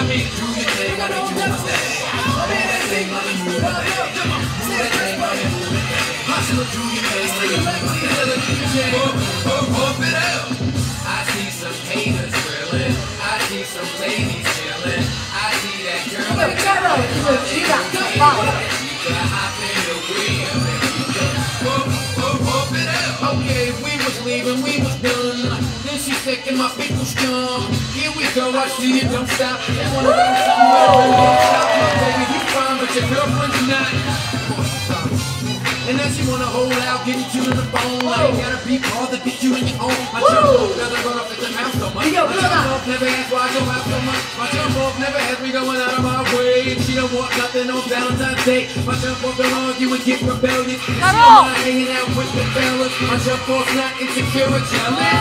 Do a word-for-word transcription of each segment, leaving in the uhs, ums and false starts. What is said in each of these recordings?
mean, do your thing, let me do my thing. Move that thing, let me move that thing. Move that thing, let me move that thing. Hustle, do your thing, let me move that thing. Pump, pump it up. I see some haters grilling. I see some ladies chilling. I see that girl that got a she got hop in the wheel. Pump, pump, pump it up. Okay, we was leaving, we was done. Then she second my people scum. Here we go, I see it, don't stop. They wanna bring somewhere, don't stop. My baby, you fine, but your girlfriend's not. And then she wanna hold out, getting cute on the phone. I ain't gotta be hard to get you in your home. My jump off never run off at the mouth so much. My jump off never asked why I go out so much. My jump off never has me going out of my way. She don't want nothing on Valentine's Day. My jump off don't argue and get rebellious. She don't mind hanging out with the fellas. My jump off's not insecure or jealous.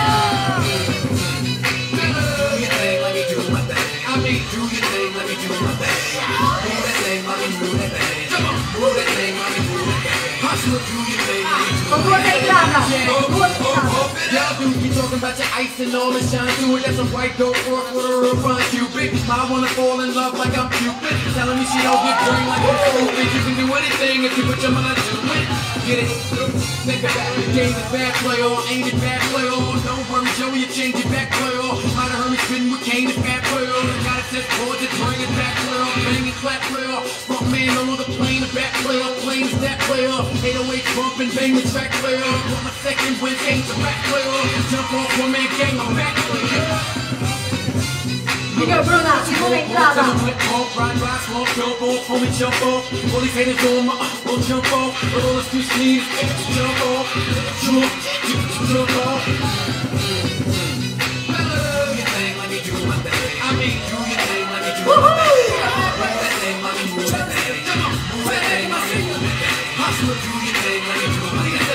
Do your thing, let me do my thing. I mean, do your thing, let me do my thing. Move that thing, let me move that thing. Move that thing, let me move that thing. Hustle, do your thing, let me do my thing. Y'all do keep talking about your ice and all the shine to it. That's a white dope rock with a real fun Cupid. I wanna fall in love like I'm Cupid. Telling me she don't get green like I'm stupid. You can do anything if you put your mind to it. Get it? Think about the game is bad play on, ain't it bad play on? Don't worry, Joey, you change it back play on. Might have heard me spitting with Kane, it's bad play on. Got it set forward to bring it back play on. Bang it, clap play on. Front man on the plane, the back play on. Plane is that play on. eight oh eight bumping, bang the track play on. Want my second win, change the back play on. Jump off one man gang, I'm back play on. Figa Bruna, segunda entrada. Jump ride, ride, smoke, jump off, homie, jump off. All these haters on my, will jump off. With all the street sneeze, jump off, jump, jump off. Do your thing, let me do my thing. I mean, do your thing, let me do my thing. Move that thing, let me move that thing. Move that thing, let me move that thing. Hustle, do your thing, let me do my thing.